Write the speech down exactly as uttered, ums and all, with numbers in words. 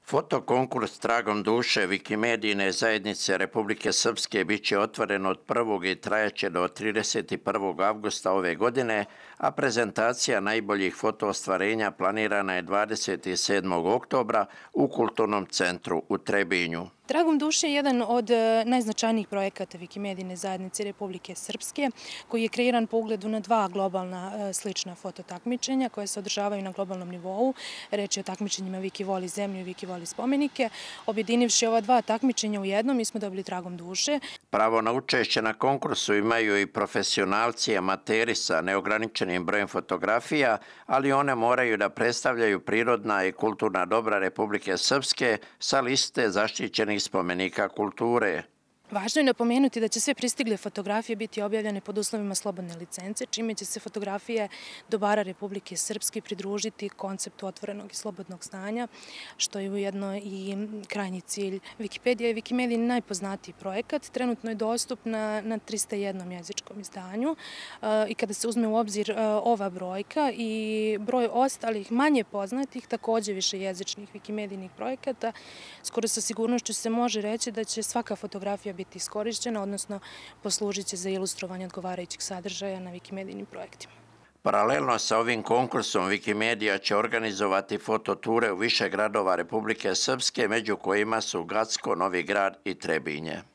Fotokonkurs Tragom duše Wikimedijine zajednice Republike Srpske bit će otvoren od prvog i trajaće do trideset prvog avgusta ove godine, a prezentacija najboljih fotoostvarenja planirana je dvadeset sedmog oktobra u Kulturnom centru u Trebinju. Tragom duše je jedan od najznačajnijih projekata Wikimedijine zajednice Republike Srpske, koji je kreiran po ugledu na dva globalna slična fototakmičenja koje se održavaju na globalnom nivou. Reč je o takmičenjima Viki voli zemlju i Viki voli spomenike. Objedinivši ova dva takmičenja u jednom, mi smo dobili Tragom duše. Pravo na učešće na konkursu imaju i profesionalci i amateri sa neograničenim brojem fotografija, ali one moraju da predstavljaju prirodna i kulturna dobra Republike Srpske sa liste zaštićenih spomenika kulture. Važno je napomenuti da će sve pristigle fotografije biti objavljene pod uslovima slobodne licence, čime će se fotografije dobara Republike Srpske pridružiti konceptu otvorenog i slobodnog stanja, što je ujedno i krajnji cilj Wikipedije. je Wikimedijin najpoznatiji projekat, trenutno je dostupna na trista jednom jezičkom izdanju i kada se uzme u obzir ova brojka i broj ostalih manje poznatih, također više jezičnih Wikimedijinih projekata, skoro sa sigurnošću se može reći da će svaka fotografija biti iskorišćena, odnosno poslužit će za ilustrovanje odgovarajućih sadržaja na Wikimedijinim projektima. Paralelno sa ovim konkursom Wikimedija će organizovati fototure u više gradova Republike Srpske, među kojima su Gacko, Novi Grad i Trebinje.